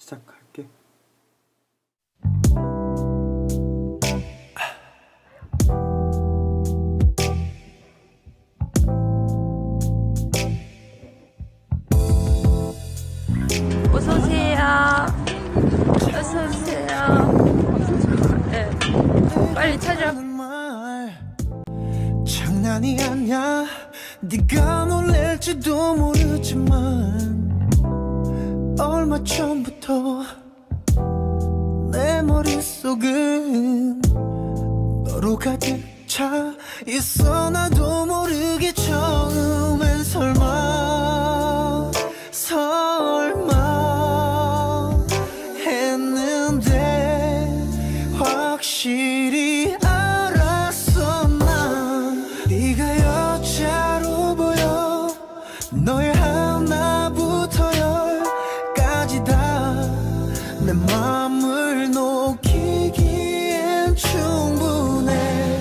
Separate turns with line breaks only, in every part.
시작할게.
어서오세요. 어서오세요. 네. 빨리 찾아.
장난이 아니야. 네가 놀랄지도 모르지만 얼마 전부터 내 머릿속은 너로 가득 차 있어. 나도 모르게 처음엔 설마 했는데 확실히 알았어. 난 네가 여자로 보여. 너의 하나부터 열까지 다 내 맘을 녹이기엔 충분해.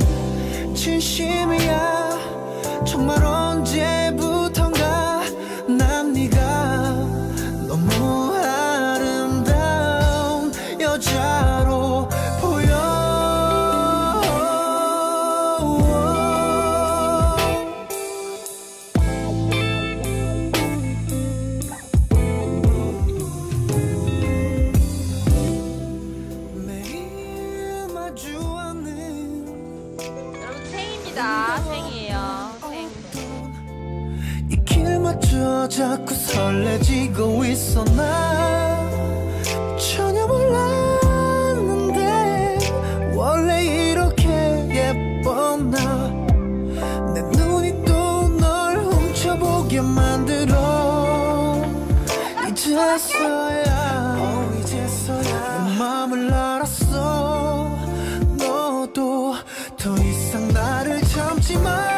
진심이야 정말. 언제부턴가 난 네가 너무 아름다운 여자로 보여. 매일 마주하는
여러분 생입니다. 생이에요. 생.
이 길마저 자꾸 설레지고 있어. 나 전혀 몰랐는데 원래 이렇게 예뻤나. 내 눈이 또 널 훔쳐보게 만들어. 이제서야 내 맘을 알았어. 너도 더 이상 나를 참지 마.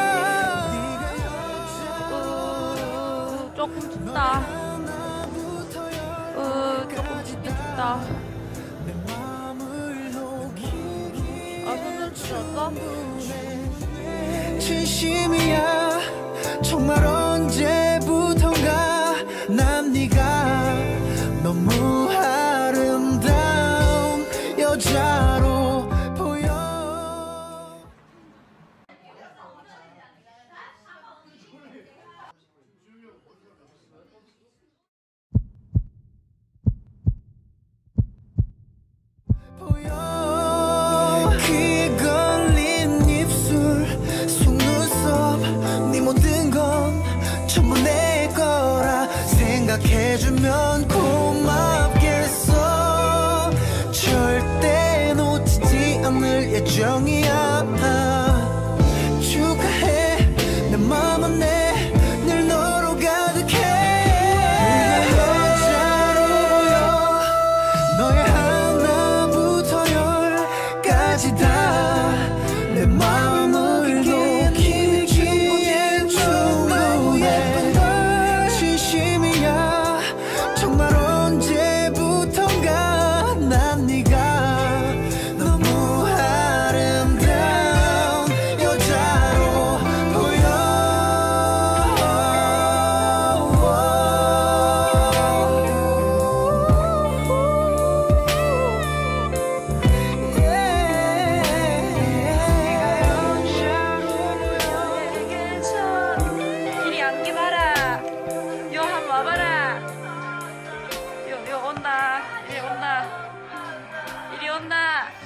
조금 춥다. 조금 춥긴 춥다. 손을 치웠어?
진심이야 정말. 언제부턴가 난 네가 너무 아름다운 여자로 보여. 귀에 걸린 입술 속눈썹 네 모든 건 전부 내 거라 생각해주면 고맙겠어. 절대 놓치지 않을 예정이야. 축하해 내 맘은 늘 너로 가득해. 네가 여자로 보여. 너의 하나부터 열까지 다 내 마음을 녹이기엔 충분해. 진심이야 정말. 언제부턴가 난 네가 너무 아름다운 여자로 보여.
이리 안기 봐라. 요 한번 와봐라. 요 온나. 이리 온나. 이리 온나.